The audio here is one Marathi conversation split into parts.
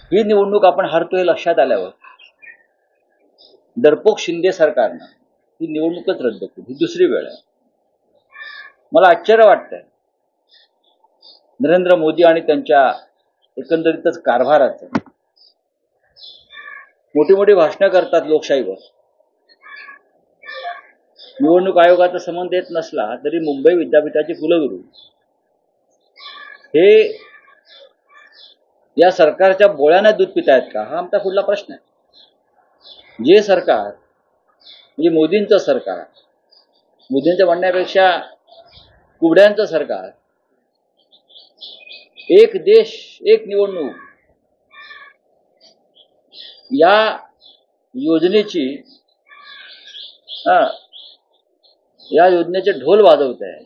ही निवडणूक आपण हरतो हे लक्षात आल्यावर डरपोक शिंदे सरकारनं ही निवडणूकच रद्द केली. ही दुसरी वेळ आहे. मला आश्चर्य वाटतंय नरेंद्र मोदी आणि त्यांच्या एकंदरीतच कारभाराचं. मोठी मोठी भाषणं करतात लोकशाहीवर. निवडणूक आयोगाचा संबंध येत नसला तरी मुंबई विद्यापीठाचे कुलगुरू हे या सरकारच्या बोळ्याने दूध पितायत का, हा आमचा पुढला प्रश्न आहे. जे सरकार म्हणजे मोदींचं सरकार, मोदींचं म्हणण्यापेक्षा कुबड्यांचं सरकार, एक देश एक निवडणूक या योजनेची या योजनेचे ढोल वाजवत आहे.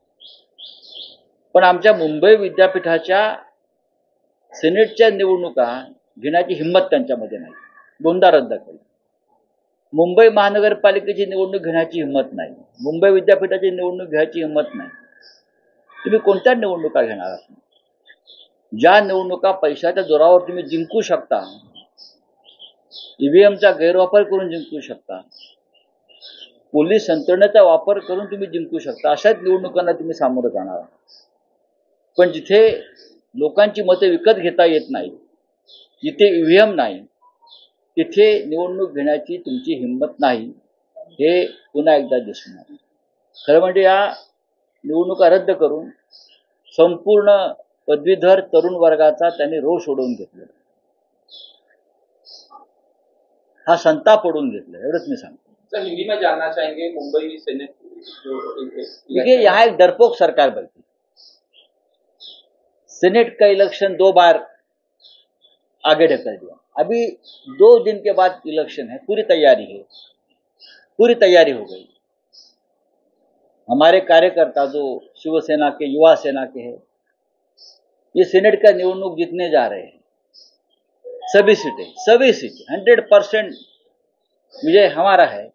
पण आमच्या मुंबई विद्यापीठाच्या सिनेटच्या निवडणुका घेण्याची हिंमत त्यांच्यामध्ये नाही. दोनदा रद्द केली. मुंबई महानगरपालिकेची निवडणूक घेण्याची हिंमत नाही. मुंबई विद्यापीठाची निवडणूक घ्यायची हिंमत नाही. तुम्ही कोणत्या निवडणुका घेणार आहात? ज्या निवडणुका पैशाच्या जोरावर तुम्ही जिंकू शकता, ईव्हीएमचा गैरवापर करून जिंकू शकता, पोलीस यंत्रणेचा वापर करून तुम्ही जिंकू शकता, अशाच निवडणुकांना तुम्ही सामोरं जाणार आहात. पण जिथे लोकांची मते विकत घेता येत नाही, जिथे ईव्हीएम नाही, तिथे निवडणूक घेण्याची तुमची हिंमत नाही, हे पुन्हा एकदा दिसून आलं. खरं म्हणजे या निवडणुका रद्द करून संपूर्ण पदवीधर तरुण वर्गाचा त्यांनी रोष ओढवून घेतला, हा संताप ओढवून घेतला, एवढंच मी सांगतो. हिंदी में जानना चाहेंगे मुंबई सेनेट देखिए यहाँ एक डरपोक सरकार बनती. सेनेट का इलेक्शन 2 बार आगे ढकल दिया. अभी 2 दिन के बाद इलेक्शन है. पूरी तैयारी है, पूरी तैयारी हो गई. हमारे कार्यकर्ता जो शिवसेना के, युवा सेना के हैं, ये सेनेट का निवडणूक जीतने जा रहे हैं. सभी सीटें 100% विजय हमारा है.